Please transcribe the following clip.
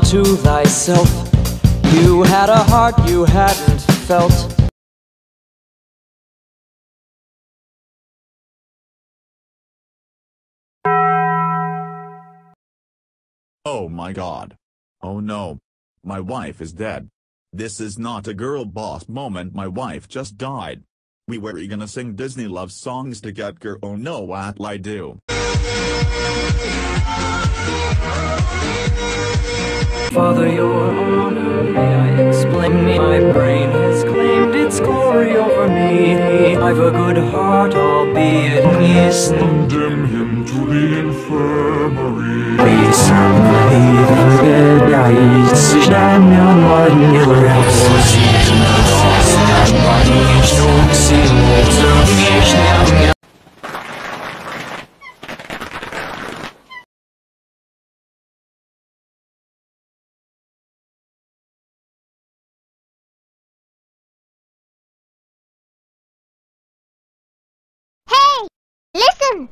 unto thyself. You had a heart you hadn't felt. Oh my God. Oh no. My wife is dead. This is not a girl boss moment. My wife just died. We were gonna sing Disney love songs together. Oh no, what'll I do? Father, your honor, may I explain? My brain has claimed its glory over me. I've a good heart, albeit yes. Condemn him to the infirmary. Hey, listen!